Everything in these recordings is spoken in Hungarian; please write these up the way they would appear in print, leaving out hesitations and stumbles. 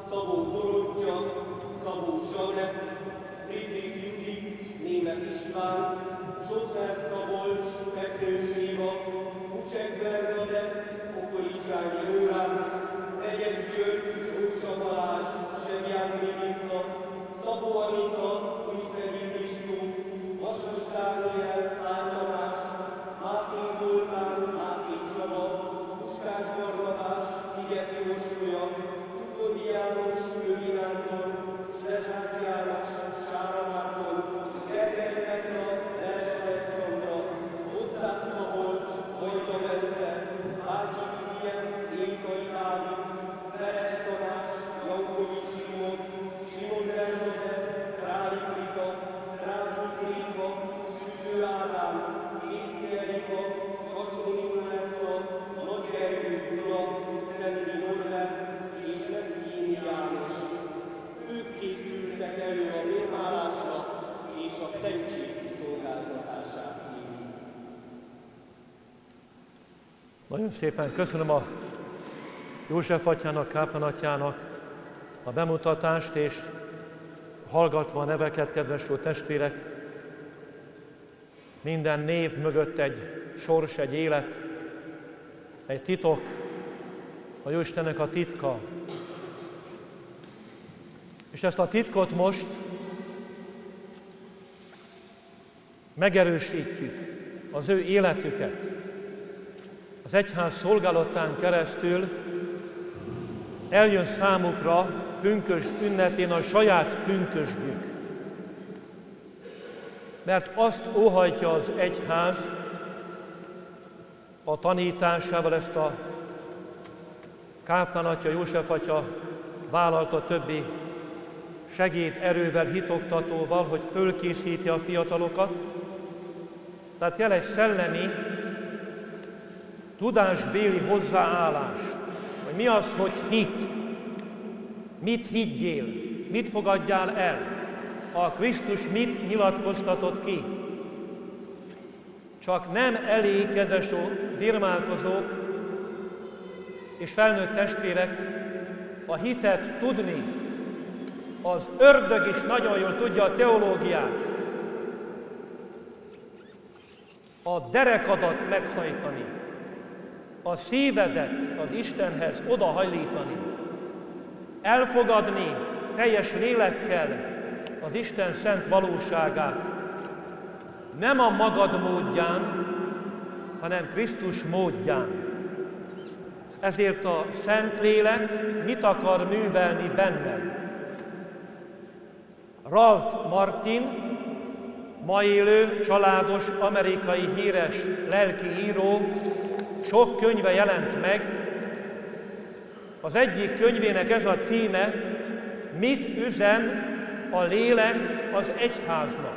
Szabó Dorottya, Szabó Zsanett, Friedrich Judit, Németh István, Zsottner Szabolcs, Teknős Éva, Bucsek Bernadett, Okoricsányi Lórán, Egyed György, Rózsa Balázs, Semján Brigitta, Szabó Anita, Újszegi Kristóf, Vasas Dániel, Pál Tamás, Máté Zoltán, Máté Csaba, Puskás Barnabás, Szigeti Orsolya, Cukodi János, Lövi Nándor, Slezsák János, Sára Márton, Gergely Petra, Neres Alexandra, Hozzák Szabolcs, Vajda Bence, Ágyi Vivien, Lékai Dávid, Veres Tamás, Jankovics Simon, Simon Bernadett, Králik Rita, Trávnik Rita, Sütő Ádám, Észti Erika, Kacsoni Noletta, Nagy Gergő Gyula, Szendi Norbert és Leszkényi János. Ők készültek elő a vérmálásra és a szentség kiszolgáltatását. Nagyon szépen köszönöm a József atyának, Káplán atyának a bemutatást, és hallgatva a neveket, kedves jó testvérek, minden név mögött egy sors, egy élet, egy titok, a Jóistennek a titka. És ezt a titkot most megerősítjük, az ő életüket. Az egyház szolgálatán keresztül eljön számukra pünkösd ünnepén a saját pünkösdjük. Mert azt óhajtja az egyház a tanításával, ezt a Káplán atya, József atya vállalta többi segéderővel, hitoktatóval, hogy fölkészíti a fiatalokat. Tehát kell egy szellemi, tudásbéli hozzáállás, hogy mi az, hogy hit, mit higgyél, mit fogadjál el, a Krisztus mit nyilatkoztatott ki. Csak nem elég, kedves birmálkozók és felnőtt testvérek, a hitet tudni. Az ördög is nagyon jól tudja a teológiát. A derekadat meghajtani, a szívedet az Istenhez odahajlítani, elfogadni teljes lélekkel az Isten szent valóságát, nem a magad módján, hanem Krisztus módján. Ezért a Szentlélek mit akar művelni benned? Ralph Martin, ma élő, családos, amerikai híres lelkiíró, sok könyve jelent meg. Az egyik könyvének ez a címe, Mit üzen a lélek az egyháznak?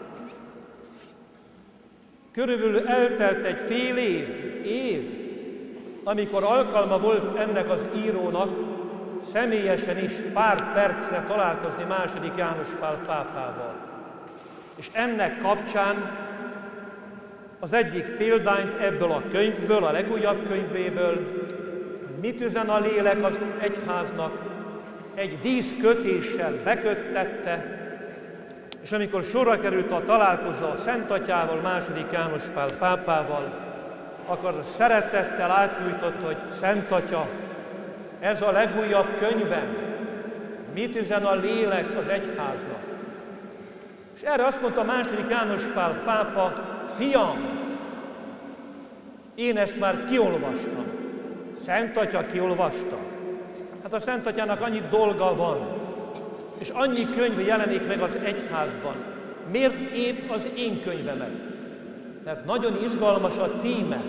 Körülbelül eltelt egy fél év, amikor alkalma volt ennek az írónak személyesen is pár percre találkozni II. János Pál pápával. És ennek kapcsán az egyik példányt ebből a könyvből, a legújabb könyvéből, hogy mit üzen a lélek az egyháznak, egy díszkötéssel beköttette, és amikor sorra került a találkozó a Szent Atyával, II. János Pál pápával, akkor szeretettel átnyújtott, hogy Szent Atya, ez a legújabb könyvem, mit üzen a lélek az egyháznak. És erre azt mondta II. János Pál pápa, fiam, én ezt már kiolvastam. Szent Atya kiolvasta. Hát a Szent Atyának annyi dolga van, és annyi könyv jelenik meg az egyházban. Miért épp az én könyvemet? Mert nagyon izgalmas a címe.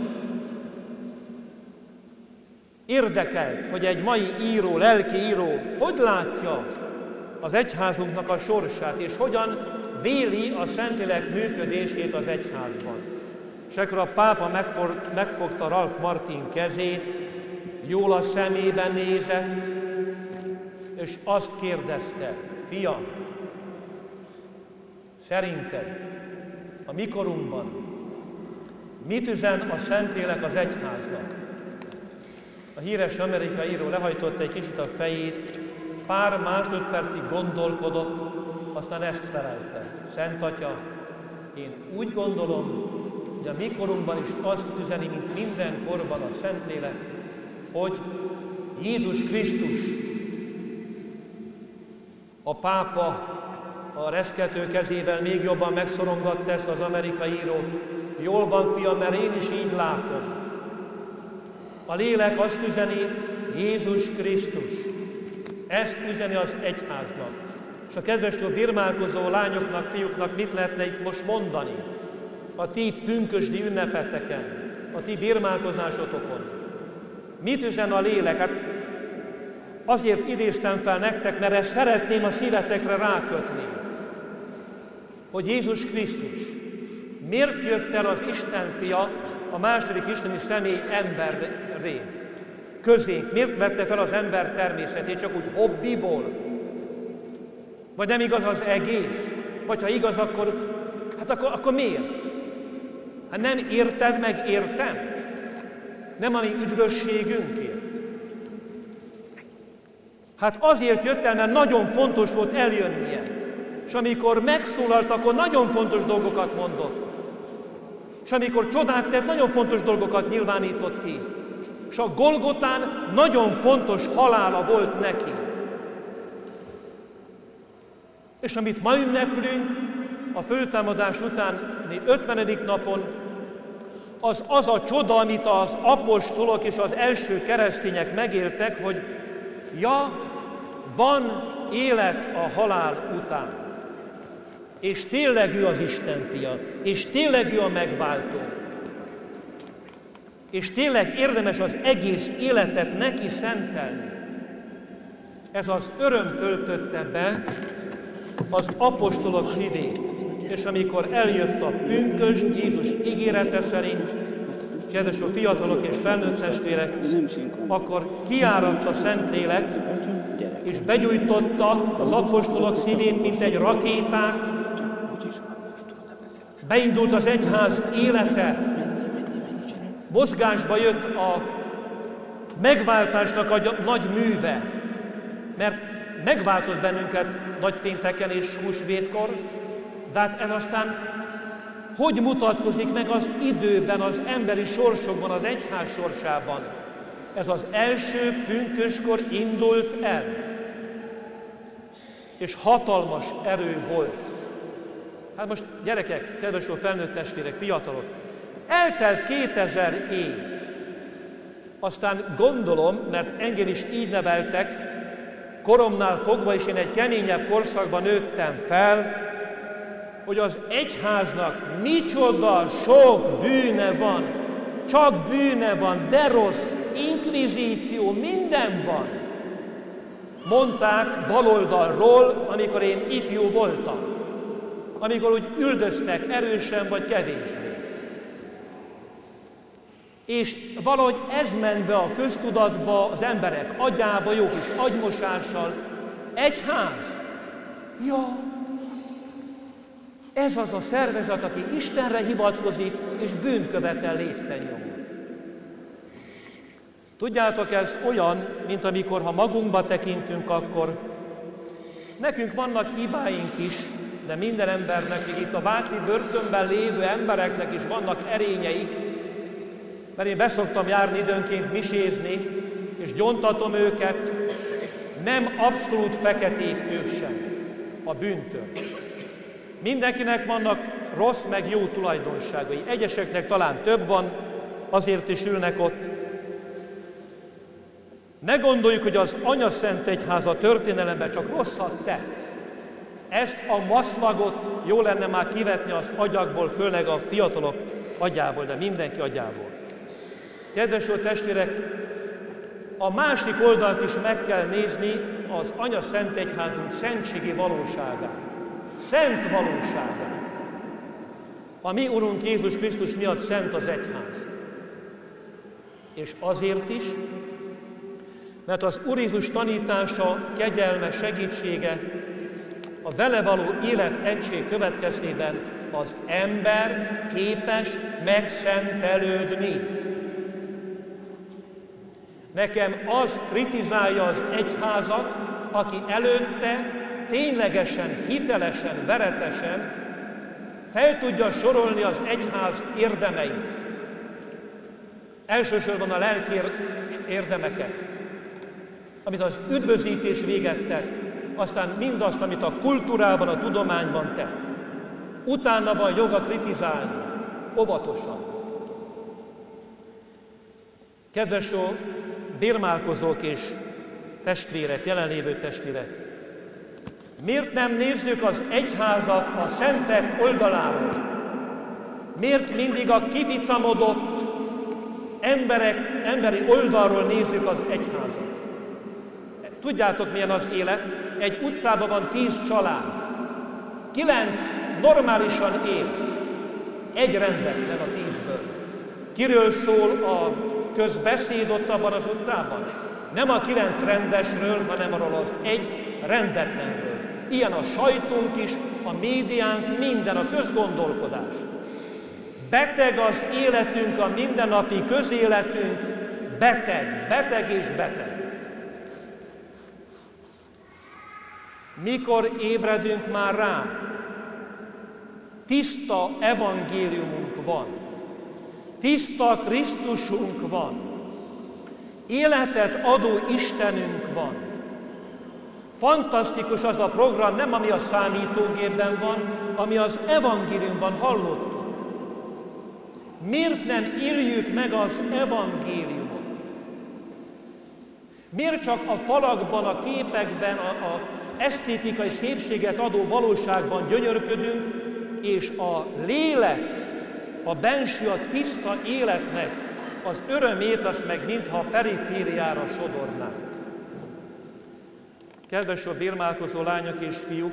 Érdekelt, hogy egy mai író, lelkiíró hogy látja az egyházunknak a sorsát, és hogyan véli a Szentlélek működését az egyházban. És akkor a pápa megfogta Ralph Martin kezét, jól a szemébe nézett, és azt kérdezte, fiam, szerinted a mi korunkban mit üzen a Szentlélek az egyháznak? A híres amerikai író lehajtotta egy kicsit a fejét, pár másodpercig gondolkodott, aztán ezt felelte. Szent Atya, én úgy gondolom, hogy a mi korunkban is azt üzeni, mint minden korban a Szentlélek, hogy Jézus Krisztus, a pápa a reszkető kezével még jobban megszorongatta ezt az amerikai írót. Jól van, fiam, mert én is így látom. A lélek azt üzeni, Jézus Krisztus. Ezt üzeni az egyháznak. És a kedves birmálkozó lányoknak, fiúknak mit lehetne itt most mondani? A ti pünkösdi ünnepeteken, a ti birmálkozásotokon. Mit üzen a lélek? Hát azért idéztem fel nektek, mert ezt szeretném a szívetekre rákötni. Hogy Jézus Krisztus miért jött el az Isten fia, a második isteni személy emberré, közénk? Miért vette fel az ember természetét csak úgy hobbiból? Vagy nem igaz az egész? Vagy ha igaz, akkor miért? Hát nem érted meg értem? Nem a mi üdvösségünkért? Hát azért jött el, mert nagyon fontos volt eljönnie. És amikor megszólalt, akkor nagyon fontos dolgokat mondott. És amikor csodát tett, nagyon fontos dolgokat nyilvánított ki. És a Golgotán nagyon fontos halála volt neki. És amit ma ünneplünk, a föltámadás utáni 50. napon, az a csoda, amit az apostolok és az első keresztények megéltek, hogy van élet a halál után. És tényleg ő az Isten fia, és tényleg ő a megváltó. És tényleg érdemes az egész életet neki szentelni. Ez az öröm töltötte be az apostolok szívét. És amikor eljött a pünkösd, Jézus ígérete szerint, kedves fiatalok és felnőtt testvérek, akkor kiáradt a Szentlélek, és begyújtotta az apostolok szívét, mint egy rakétát. Beindult az egyház élete. Mozgásba jött a megváltásnak a nagy műve, mert megváltott bennünket nagypénteken és húsvétkor, de hát ez aztán hogy mutatkozik meg az időben, az emberi sorsokban, az egyház sorsában? Ez az első pünköskor indult el, és hatalmas erő volt. Hát most gyerekek, kedves felnőtt testvérek, fiatalok, eltelt 2000 év. Aztán gondolom, mert engem is így neveltek, koromnál fogva, és én egy keményebb korszakban nőttem fel, hogy az egyháznak micsoda sok bűne van, csak bűne van, de rossz, inkvizíció, minden van. Mondták baloldalról, amikor én ifjú voltam, amikor úgy üldöztek erősen vagy kevésbé. És valahogy ez ment be a köztudatba, az emberek agyába, jó kis agymosással. Egyház? Ja, ez az a szervezet, aki Istenre hivatkozik, és bűnt követel lépten nyomon. Tudjátok, ez olyan, mint amikor, ha magunkba tekintünk, akkor nekünk vannak hibáink is, de minden embernek, még itt a váci börtönben lévő embereknek is vannak erényeik, mert én beszoktam járni időnként misézni, és gyontatom őket, nem abszolút feketék ők sem a bűntől. Mindenkinek vannak rossz meg jó tulajdonságai. Egyeseknek talán több van, azért is ülnek ott. Ne gondoljuk, hogy az Anyaszent Egyház a történelemben csak rosszat tett. Ezt a maszlagot jó lenne már kivetni az agyakból, főleg a fiatalok agyából, de mindenki agyából. Kedves jó testvérek, a másik oldalt is meg kell nézni, az Anyaszent Egyházunk szentségi valóságát. Szent valóságát. A mi Urunk Jézus Krisztus miatt szent az egyház. És azért is, mert az Úr Jézus tanítása, kegyelme, segítsége, a vele való élet egység következtében az ember képes megszentelődni. Nekem az kritizálja az egyházat, aki előtte ténylegesen, hitelesen, veretesen fel tudja sorolni az egyház érdemeit. Elsősorban a lelki érdemeket, amit az üdvözítés véget tett, aztán mindazt, amit a kultúrában, a tudományban tett. Utána van joga kritizálni, óvatosan. Kedves bérmálkozók és testvérek, jelenlévő testvérek, miért nem nézzük az egyházat a szentek oldaláról? Miért mindig a kificamodott emberi oldalról nézzük az egyházat? Tudjátok, milyen az élet? Egy utcában van 10 család. 9 normálisan él. Egy rendetlen a 10-ből. Kiről szól a közbeszéd ott abban az utcában? Nem a 9 rendesről, hanem arról az egy rendetlenről. Ilyen a sajtunk is, a médiánk, minden, a közgondolkodás. Beteg az életünk, a mindennapi közéletünk, beteg és beteg. Mikor ébredünk már rá? Tiszta evangéliumunk van. Tiszta Krisztusunk van. Életet adó Istenünk van. Fantasztikus az a program, nem ami a számítógépben van, ami az evangéliumban hallottuk. Miért nem éljük meg az evangéliumot? Miért csak a falakban, a képekben, a esztétikai szépséget adó valóságban gyönyörködünk, és a lélek, a benső, a tiszta életnek az örömét, azt meg mintha a perifériára sodornánk. Kedves a bérmálkozó lányok és fiúk,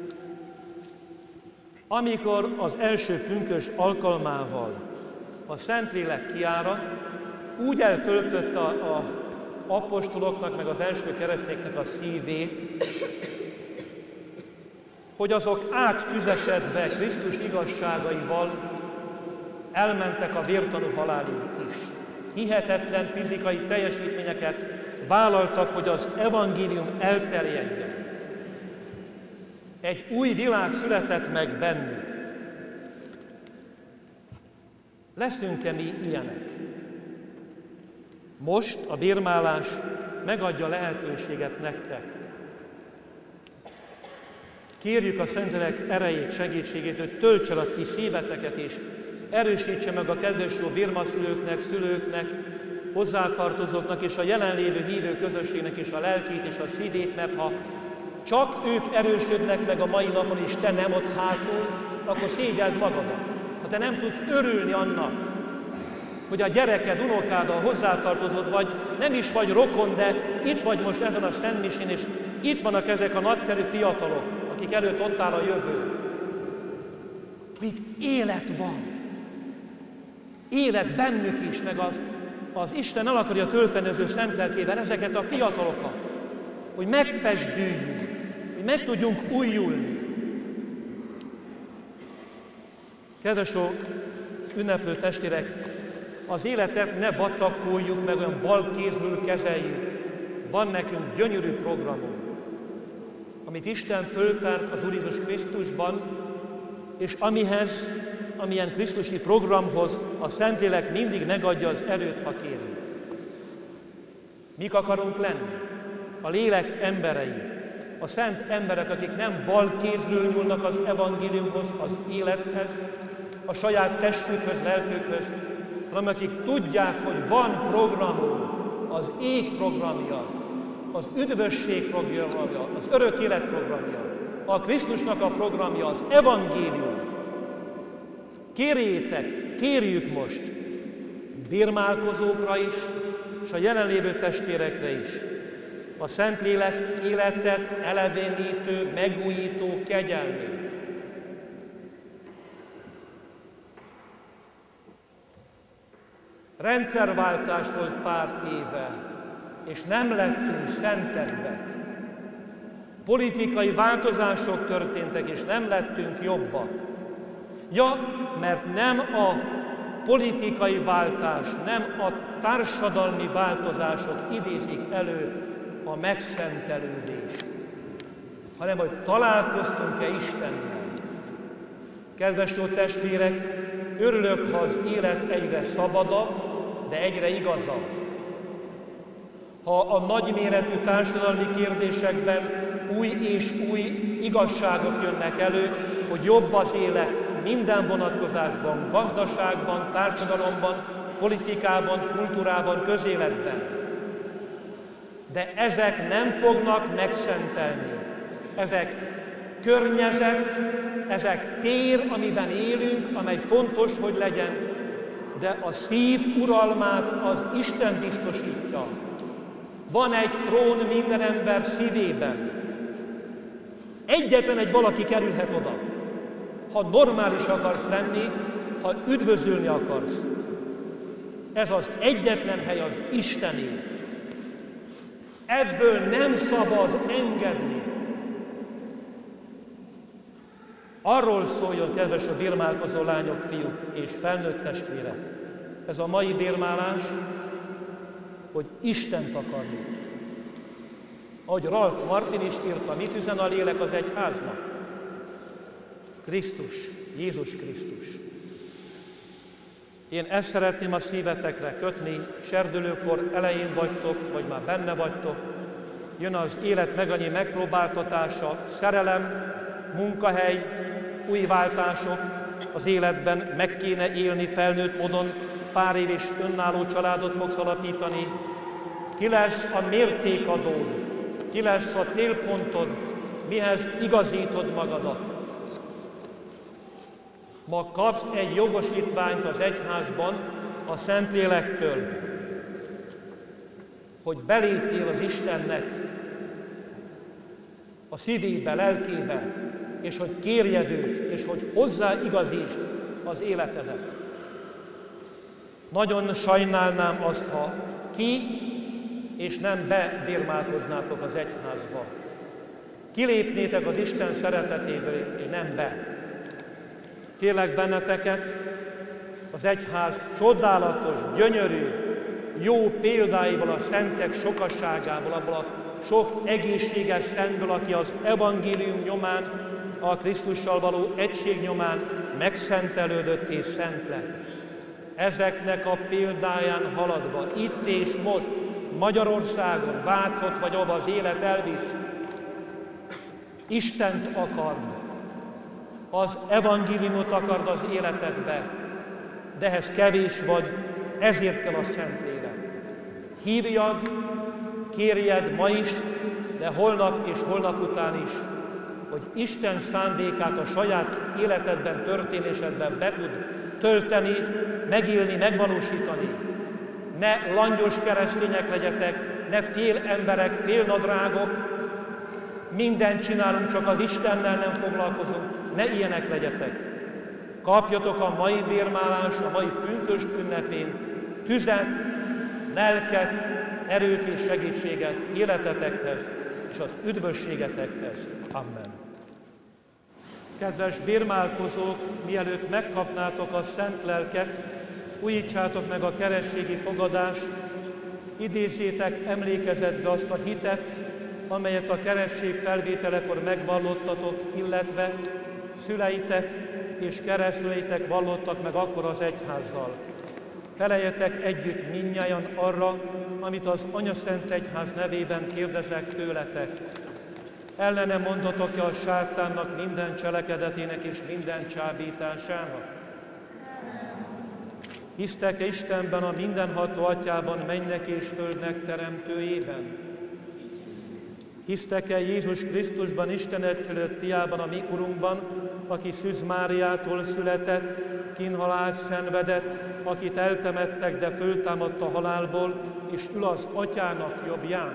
amikor az első pünkös alkalmával a Szentlélek kiára, úgy eltöltötte a apostoloknak, meg az első keresztényeknek a szívét, hogy azok áttüzesedve Krisztus igazságaival elmentek a vértanú halálig is. Hihetetlen fizikai teljesítményeket vállaltak, hogy az evangélium elterjedjen. Egy új világ született meg bennük. Leszünk-e mi ilyenek? Most a bérmálás megadja lehetőséget nektek. Kérjük a Szentlélek erejét, segítségét, hogy töltse el a ti szíveteket, és erősítse meg a kedves jó bérmaszülőknek, szülőknek, hozzátartozóknak és a jelenlévő hívő közösségnek is a lelkét és a szívét, mert ha csak ők erősödnek meg a mai napon, és te nem ott hátul, akkor szégyeld magadat. Ha te nem tudsz örülni annak, hogy a gyereked, unokád, a hozzátartozód vagy, nem is vagy rokon, de itt vagy most ezen a szentmisén, és itt vannak ezek a nagyszerű fiatalok, akik előtt ott áll a jövő. Itt élet van. Élet bennük is, meg az Isten el akarja tölteni az ő szent lelkével ezeket a fiatalokat, hogy megpezsdüljünk, hogy meg tudjunk újulni. Kedves ünneplő testvérek, az életet ne vacakoljuk, meg olyan balkézlül kezeljük. Van nekünk gyönyörű programunk, amit Isten föltárt az Úr Jézus Krisztusban, és amilyen krisztusi programhoz a Szentlélek mindig megadja az erőt, ha kérünk. Mik akarunk lenni? A lélek emberei, a szent emberek, akik nem balkézről nyúlnak az evangéliumhoz, az élethez, a saját testükhöz, lelkükhöz, hanem akik tudják, hogy van programunk, az ég programja, az üdvösség programja, az örök élet programja, a Krisztusnak a programja, az evangélium. Kérjétek, kérjük most bérmálkozókra is, és a jelenlévő testvérekre is, a Szentlélek életet elevenítő, megújító kegyelmét. Rendszerváltás volt pár éve, és nem lettünk szentebbek. Politikai változások történtek, és nem lettünk jobbak. Ja, mert nem a politikai váltás, nem a társadalmi változások idézik elő a megszentelődést, hanem hogy találkoztunk-e Istennel. Kedves jó testvérek, örülök, ha az élet egyre szabadabb, de egyre igazabb. Ha a nagyméretű társadalmi kérdésekben új és új igazságok jönnek elő, hogy jobb az élet minden vonatkozásban, gazdaságban, társadalomban, politikában, kultúrában, közéletben. De ezek nem fognak megszentelni. Ezek környezet, ezek tér, amiben élünk, amely fontos, hogy legyen, de a szív uralmát az Isten biztosítja. Van egy trón minden ember szívében. Egyetlen egy valaki kerülhet oda. Ha normális akarsz lenni, ha üdvözülni akarsz. Ez az egyetlen hely az Istené. Ebből nem szabad engedni. Arról szóljon, kedves a bérmálkozó lányok, fiúk és felnőtt testvérek, ez a mai bérmálás, hogy Istent akarjuk. Ahogy Ralph Martin is írta, mit üzen a lélek az egyháznak? Krisztus, Jézus Krisztus. Én ezt szeretném a szívetekre kötni, serdülőkor elején vagytok, vagy már benne vagytok, jön az élet megannyi megpróbáltatása, szerelem, munkahely, új váltások az életben, meg kéne élni felnőtt módon, pár év és önálló családot fogsz alapítani. Ki lesz a mértékadód? Ki lesz a célpontod? Mihez igazítod magadat? Ma kapsz egy jogosítványt az egyházban a Szentlélektől, hogy belépjél az Istennek a szívébe, lelkébe, és hogy kérjed őt, és hogy hozzáigazítsd az életedet. Nagyon sajnálnám azt, ha ki és nem bebérmálkoznátok az egyházba. Kilépnétek az Isten szeretetéből, és nem be. Kérlek benneteket, az egyház csodálatos, gyönyörű, jó példáiból, a szentek sokasságából, abból a sok egészséges szentből, aki az evangélium nyomán, a Krisztussal való egység nyomán megszentelődött és szent lett. Ezeknek a példáján haladva, itt és most, Magyarországon, Vácot vagy ahova az élet elvisz, Istent akard, az evangéliumot akard az életedbe, de ehhez kevés vagy, ezért kell a Szentlélek. Hívjad, kérjed ma is, de holnap és holnap után is, hogy Isten szándékát a saját életedben, történésedben be tud tölteni, megélni, megvalósítani. Ne langyos keresztények legyetek, ne fél emberek, fél nadrágok, mindent csinálunk, csak az Istennel nem foglalkozunk, ne ilyenek legyetek. Kapjatok a mai bérmálás, a mai pünkösd ünnepén tüzet, lelket, erőt és segítséget életetekhez és az üdvösségetekhez. Amen. Kedves bérmálkozók, mielőtt megkapnátok a szent lelket, újítsátok meg a kerességi fogadást, idézzétek emlékezetbe azt a hitet, amelyet a keresség felvételekor megvallottatok, illetve szüleitek és keresztüleitek vallottak meg akkor az egyházzal. Feleljetek együtt mindnyájan arra, amit az Anyaszent Egyház nevében kérdezek tőletek. Ellene mondatok-e a sátánnak minden cselekedetének és minden csábításának? Hisztek-e Istenben, a mindenható Atyában, mennek és földnek teremtőjében? Hisztek-e Jézus Krisztusban, Isten egyszülött fiában, a mi Urunkban, aki Szűz Máriától született, kínhalált szenvedett, akit eltemettek, de föltámadt a halálból, és ül az Atyának jobbján?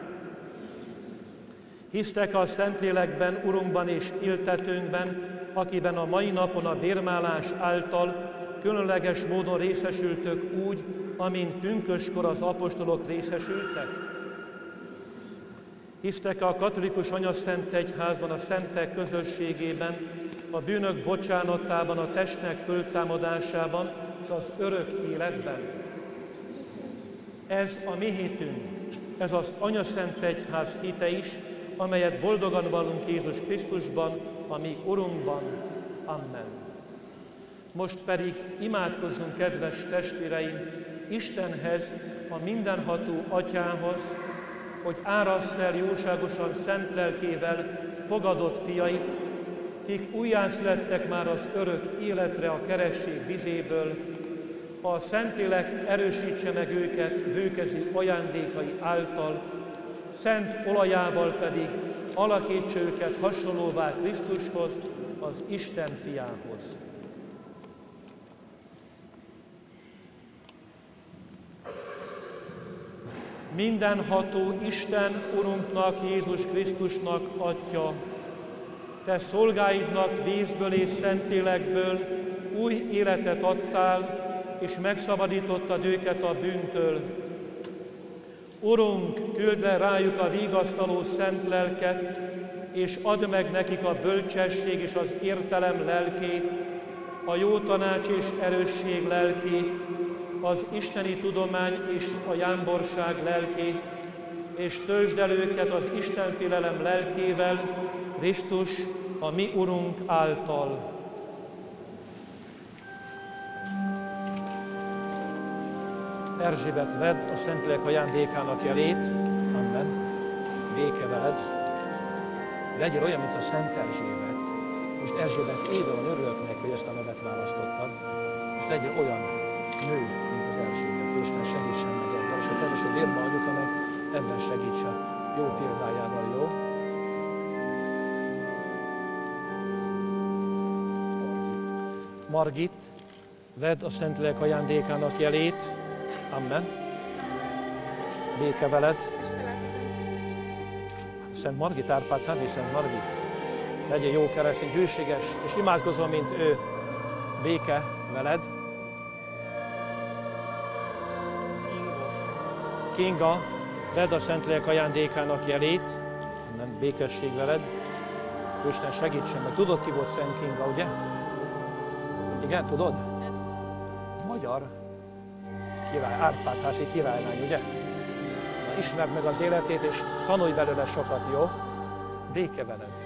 Hisztek a Szentlélekben, Urunkban és éltetőnkben, akiben a mai napon a bérmálás által különleges módon részesültök úgy, amint pünköskor az apostolok részesültek? Hisztek a katolikus Anyaszent Egyházban, a szentek közösségében, a bűnök bocsánatában, a testnek föltámadásában és az örök életben? Ez a mi hitünk. ez az Anyaszent Egyház hite is, amelyet boldogan vallunk Jézus Krisztusban, a mi Urunkban. Amen. Most pedig imádkozzunk, kedves testvéreim, Istenhez, a mindenható Atyához, hogy áraszt el jóságosan szent lelkével fogadott fiait, kik újjászülettek már az örök életre a keresztség vizéből, a Szentlélek erősítse meg őket bőkezű ajándékai által, szent olajával pedig alakítsa őket hasonlóvá Krisztushoz, az Isten fiához. Mindenható Isten Urunknak, Jézus Krisztusnak, Atya, te szolgáidnak vízből és Szentlélekből új életet adtál, és megszabadítottad őket a bűntől. Urunk, küld le rájuk a vigasztaló szent lelket, és add meg nekik a bölcsesség és az értelem lelkét, a jó tanács és erősség lelkét, az isteni tudomány és a jámborság lelkét, és töltsd el őket az istenfélelem lelkével, Krisztus, a mi Urunk által. Erzsébet, vedd a Szentlélek ajándékának jelét. Amen. Béke veled. Legyél olyan, mint a Szent Erzsébet. Most Erzsébet éve van, örülök neki, hogy ezt a nevet választottad. És legyél olyan nő, mint az Erzsébet. Isten segítsen meg ebben. És a kedves Dérma anyuka meg ebben segítsen. Jó példájával, jó? Margit, vedd a Szentlélek ajándékának jelét. Amen. Béke veled. Szent Margit, Árpád-házi Szent Margit. Legyél jó keresztény, hűséges, és imádkozom, mint ő. Béke veled. Kinga, vedd a Szentlélek ajándékának jelét. Amen. Békesség veled. Isten segítsen meg. Tudod, ki volt Szent Kinga, ugye? Igen, tudod? Magyar király, Árpád-házi királylány, ugye? Na, ismerd meg az életét, és tanulj belőle sokat, jó? Béke veled.